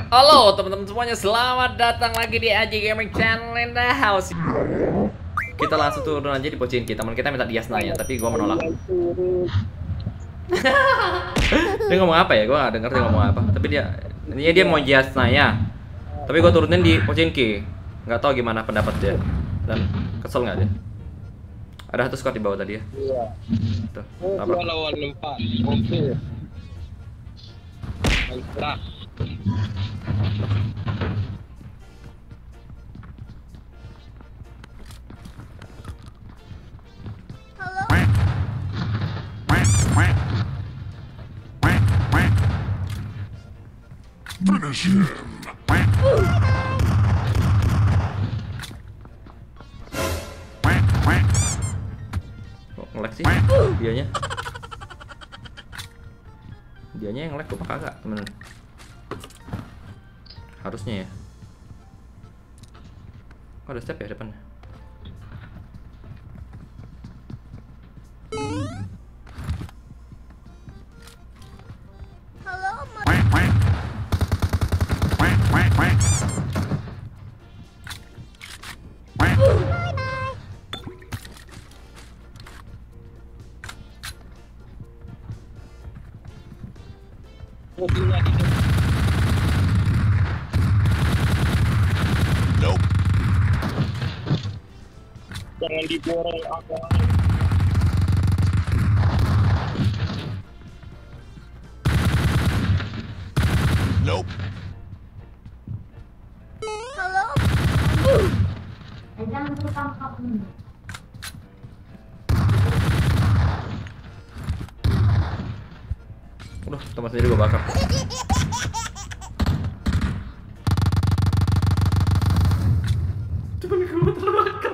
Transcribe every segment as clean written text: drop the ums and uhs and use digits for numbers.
Halo teman-teman semuanya, selamat datang lagi di Aji Gaming Channel in the house. Kita langsung turun aja di Pochinki. Teman kita minta dia nanya, tapi gua menolak. Dia ngomong apa ya? Gua gak denger dia ngomong apa. Tapi dia mau jas nanya. Tapi gua turunin di Pochinki. Nggak tahu gimana pendapat dia. Dan kesel nggak dia? Ada satu squad di bawah tadi ya. Iya. Tuh. Dua lawan 4. Oke. Baiklah. Finish him. Kok nge-lag sih dianya? Dianya yang nge-lag apa kagak, temen? Harusnya ya. Kok ada step ya depannya? Nope. Jangan diborong apa. Nope. Jangan tukang kapun. Udah, teman sendiri gua bakar. Temen gua terbakar.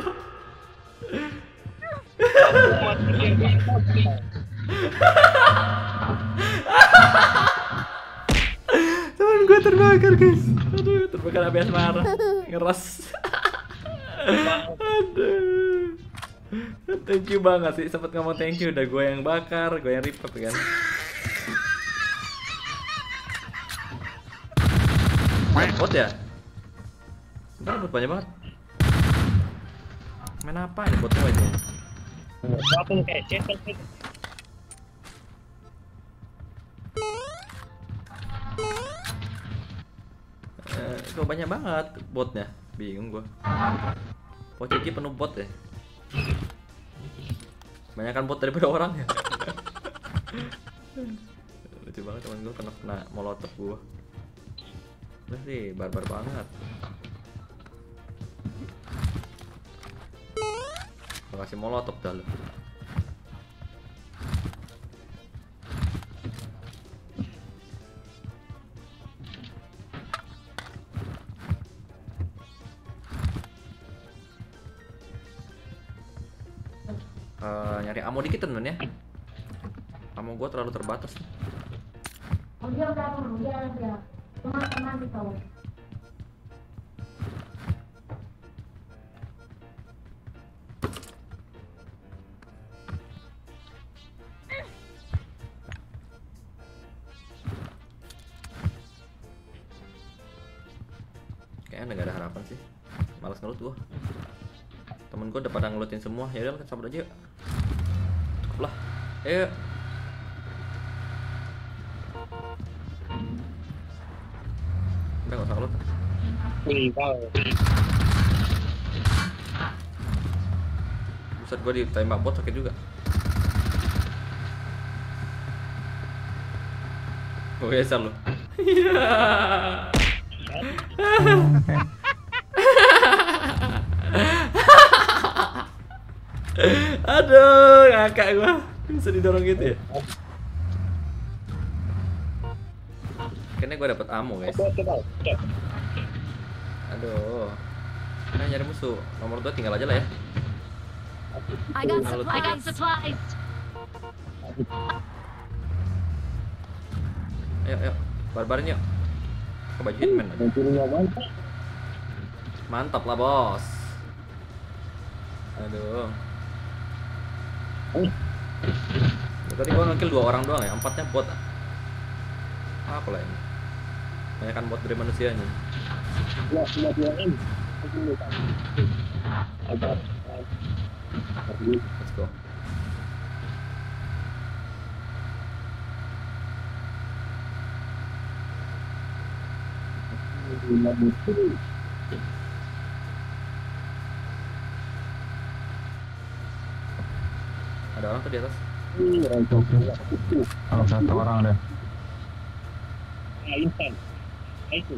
Temen gua terbakar, guys. Aduh, terbakar api asmara. Ngeras. Aduh. Thank you banget sih, sempet ngomong thank you. Udah gue yang bakar, gue yang report kan. Bot ya? Bentar, bot banyak banget. Main apa ini bot semua ini? Satu kecet kan. Kok banyak banget botnya? Bingung gua. Pochinki penuh bot ya? Banyakan bot daripada orang ya? Lucu banget teman gua kena molotov gua. Udah sih, barbar banget. Makasih molotov dah lu. Nyari ammo dikit temen ya. Ammo gua terlalu terbatas. Oh dia udah dulu, dia. Teman-teman di bawah. Kayaknya nggak ada harapan sih. Malas ngelut gua. Temen gua udah pada ngelutin semua. Ya udah, sabar aja yuk. Cukup lah. Ayo. Udah nggak usah ngelut. Tinggal. Buset, gua ditembak bot sakit juga. Oh ya lu. Iya. Aduh, ngakak gua. Bisa didorong gitu ya? Kayaknya gua dapet ammo, guys. Aduh. Nah, nyari musuh. Nomor 2 tinggal aja lah ya. I got supplies. Ayo, barbarin yuk. Ke baju hitman aja. Mantap lah, bos. Aduh. Tadi gua ngekill 2 orang doang ya, 4-nya bot. Apa lah ini? Banyak kan bot dari manusianya. Dua ini. Aku lupa. Agak. Let's go. Ada orang tuh di atas. Kalau satu orang deh. Instan. Itu.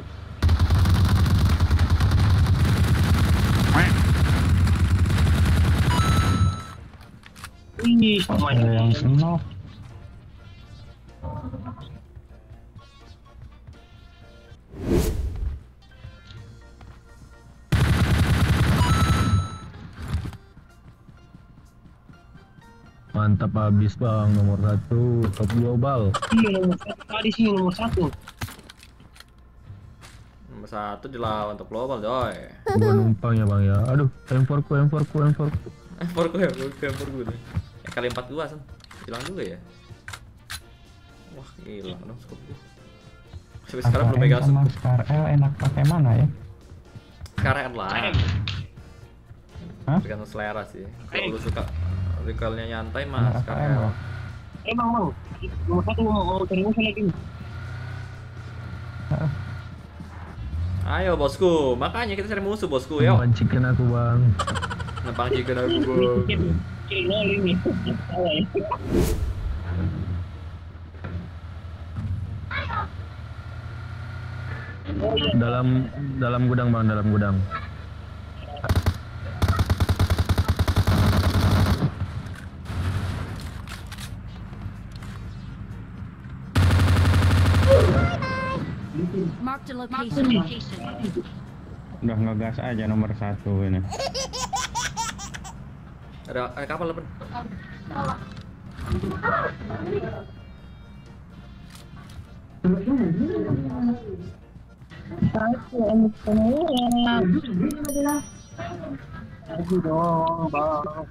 Ini sama Ada yang senok. Mantap habis bang, nomor 1 top global. Iya nomor satu tadi sih nomor satu. Nomor 1 dilawan top global coy. Gua numpang ya bang ya. Aduh, M4 ku. Empor gue deh. Kali 4 gua san. Hilang juga ya. Wah hilang dong scope gue. Sampai sekarang belum pegang sama scope. Scar L enak pakai mana ya? Sekarang lah. Hah? Tergantung selera sih. Kalau lu suka recoilnya nyantai mah Enak sekarang. AKM. Bang. Nomor satu mau cari musuh lagi. Ayo bosku, makanya kita cari musuh bosku yo. Pancikan aku bang. Nempang chicken aku bos. Kill nol ini. Salah ya. Oh iya. Dalam gudang bang, dalam gudang. Marked a location. Udah ngegas aja nomor 1 ini. Ada kapal apa? Aduh dong, bang.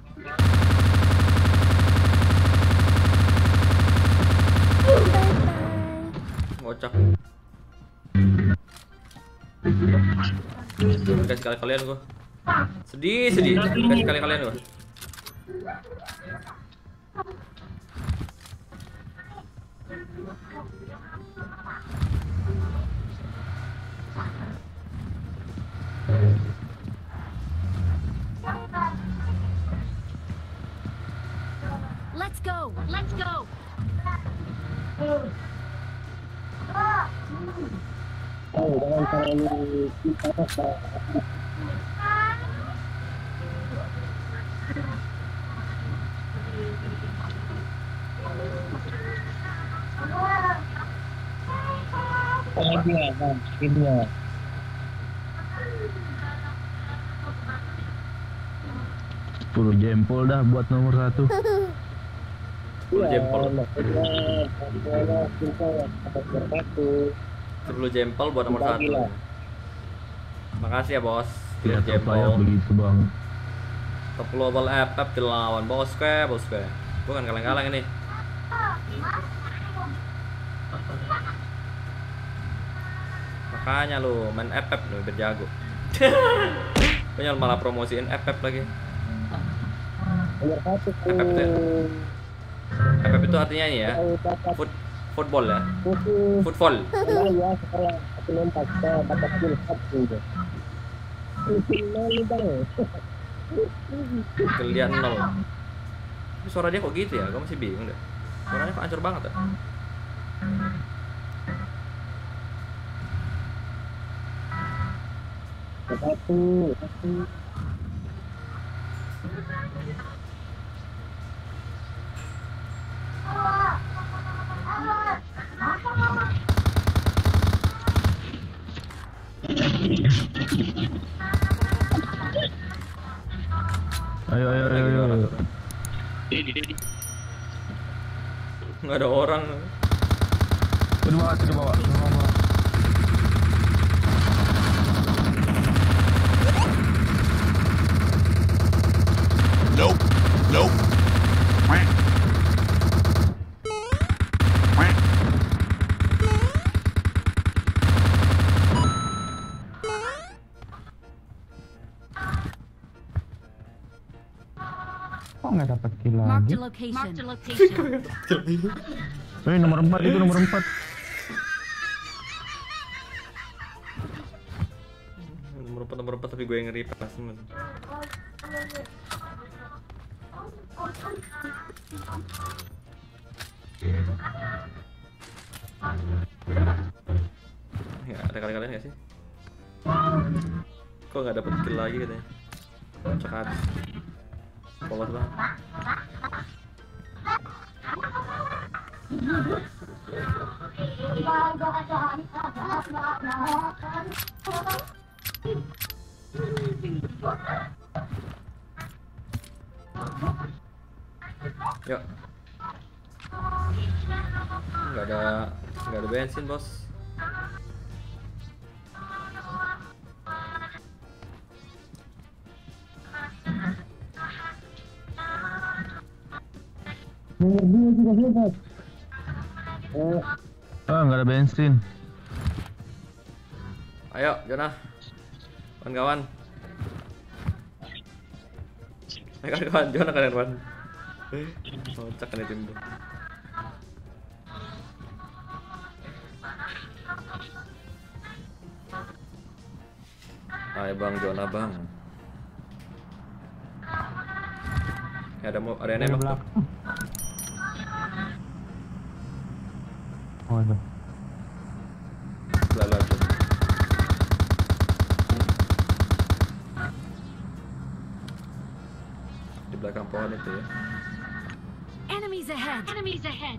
Ngocak. Kasih kali-kalian gua. Sedih. Kasih kali-kalian gua. Let's go. Oh, jangan terlalu kita rasa. Lagi ya, bang. Ini 10 jempol dah buat nomor 1. 10 jempol. Satu. 10 jempol buat nomor 1. Bagilah. Makasih ya bos. 10 Ya top layak jempol. begitu bang. Top global FF dilawan bosku. Bukan kaleng-kaleng ini. Makanya lu main FF lu biar jago. Punya malah promosiin FF lagi. Nomor satu. FF itu ya? FF itu artinya ini ya. Football ya. Football. Ya, sekarang aku lompat ke batas kill satu. Nol bang. Kalian 0. Tapi suara dia kok gitu ya? Gue masih bingung deh. Suaranya kok hancur banget ya. Satu. Ayo. Nggak ada orang. Sudah bawa. Nope. Kok nggak dapat kill Marked lagi? a location. Marked a location. Nomor 4 itu nomor 4. Nomor 4 tapi gue yang ngeri pas. Ya, ada kalian nggak sih? Kok nggak dapet kill lagi katanya? Cocok habis. Polos banget. Yuk. Nggak ada bensin, bos. Nomor 2 juga hebat. Ah, nggak ada bensin. Ayo, Jonah. Kawan-kawan. Ayo kawan-kawan, Jonah kawan-kawan. Kocak kan itu. Ayo Bang Jonah, Bang. Ya, ada yang nembak tuh. Oh, ada. Lalu tuh. Di belakang pohon itu ya. Enemies ahead. Enemies ahead.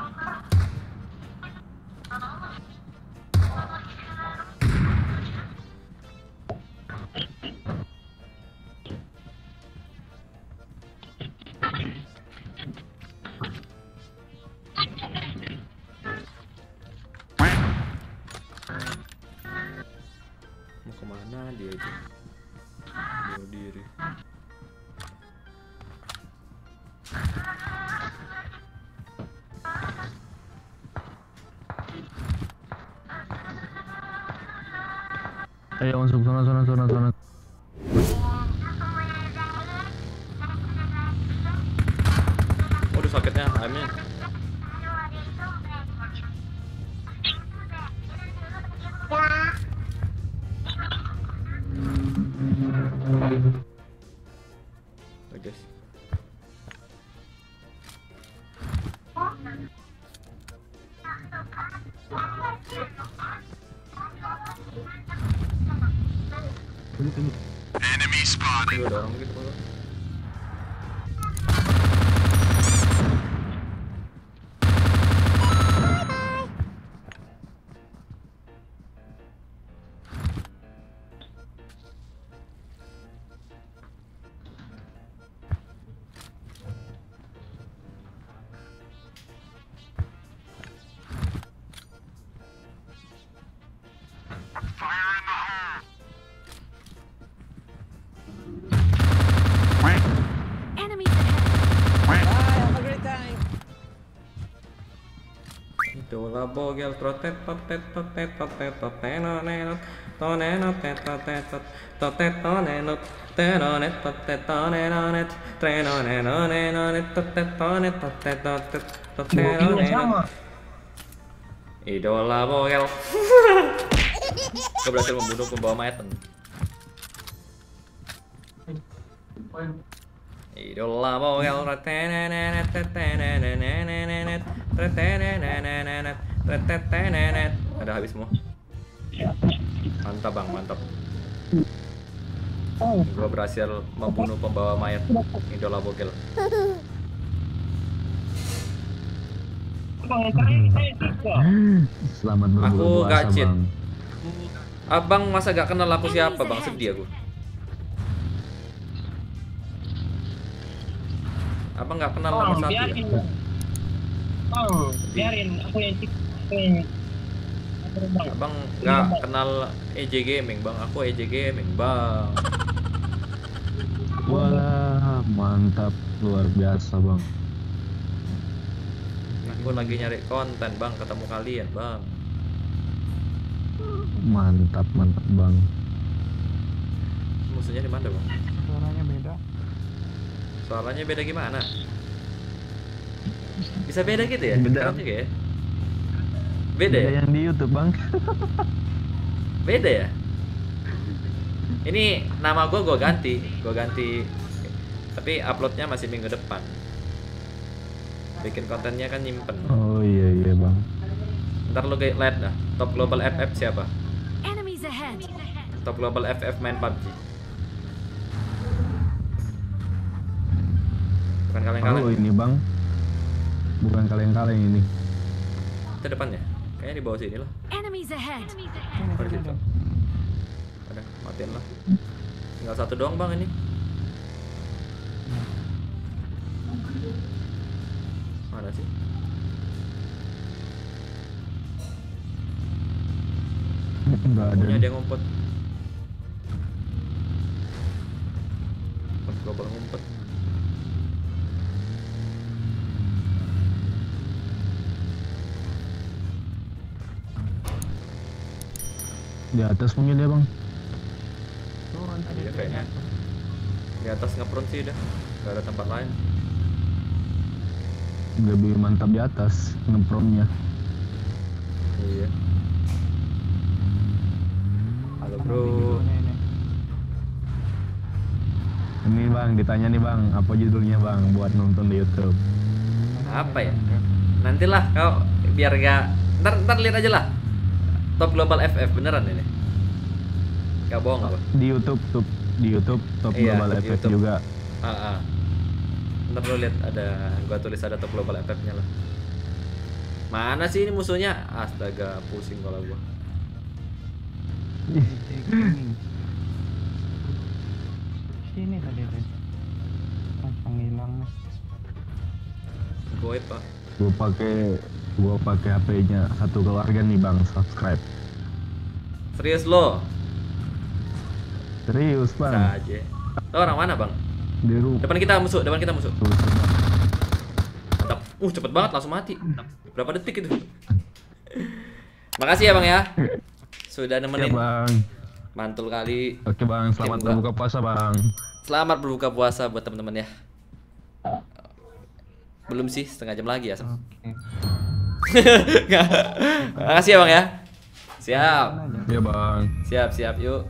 Mau kemana dia itu? Bunuh diri. Ayo masuk sana. Waduh sakitnya, aimnya. Oh, guys. Ini ada orang gitu Pak. Enemies ahead. Itulah bogel trotet totet totet totet totenonenot tonenot tetotetot totet tonenot tenonet totet tonenonet trenonenonet totet tonet totet totet totenonenot. Idola bogel. Kau berhasil membunuh pembawa mayat. Idola bogel retenenenet tetenenenenenet retenenenenet retetenenet. Ada habis semua. Mantap Bang, mantap. Gua berhasil membunuh pembawa mayat idola bogel. Selamat berbuka Aku puasa, gacit. Bang. Abang masa gak kenal aku siapa Bang? Sedih aku. Abang gak kenal nomor satu ya? Biarin aku yang Abang nggak kenal EJ Gaming Bang, aku EJ Gaming Bang. Wah, mantap, luar biasa, Bang. Aku lagi nyari konten Bang, ketemu kalian Bang. Mantap, Bang. Musuhnya di mana Bang? suaranya beda. Suaranya beda gimana? Bisa beda gitu ya? Beda. Keren juga ya. Beda ya? yang di YouTube bang. Beda ya? Ini nama gue ganti. Tapi uploadnya masih minggu depan. Bikin kontennya kan nyimpen. Oh iya bang. Ntar lu lihat dah. Top Global FF siapa? Enemies ahead. Top Global FF main PUBG. Bukan kaleng-kaleng. Oh ini bang. Bukan kaleng-kaleng ini. Itu depannya. Kayaknya di bawah sini lah. Enemies ahead. Oh, di situ. Ada, matiin lah. Tinggal satu doang bang ini. Mana sih? Enggak ada. Punya dia ngumpet. Pas global ngumpet. Di atas mungkin dia bang. Iya kayaknya. Di atas ngepront sih udah. Gak ada tempat lain. Lebih mantap di atas ngepromnya. Iya. Halo bro. Ini bang, ditanya nih bang, apa judulnya bang buat nonton di YouTube? Apa ya? Nantilah kau biar gak. Ntar lihat aja lah. Top Global FF beneran ini. Gak bohong apa? Di YouTube Top Iya, Global di Effect YouTube. juga. Ntar lo lihat ada, gua tulis ada Top Global FF-nya lah. Mana sih ini musuhnya? Astaga, pusing kepala gua. Sini tadi deh. Langsung hilang. Goib pak. Gua pakai HP-nya satu keluarga nih bang, subscribe. Serius lo? Serius Bisa bang. aja. Lo orang mana bang? Di rumah. Depan kita musuh. Mantap. Cepet banget langsung mati. Berapa detik itu? Makasih ya bang ya. Sudah Ya nemenin. bang. Mantul kali. Oke bang, selamat Tim gua. berbuka puasa bang. Selamat berbuka puasa buat teman-teman ya. Belum sih, setengah jam lagi ya. Makasih ya bang ya. Siap. Ya bang. Siap yuk.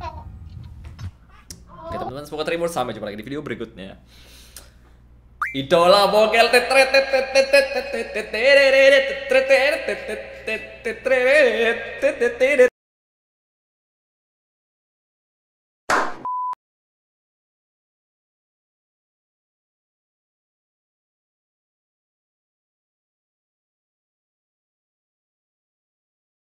Oke teman-teman, semoga terhibur. Sampai jumpa lagi di video berikutnya. Idola Bokel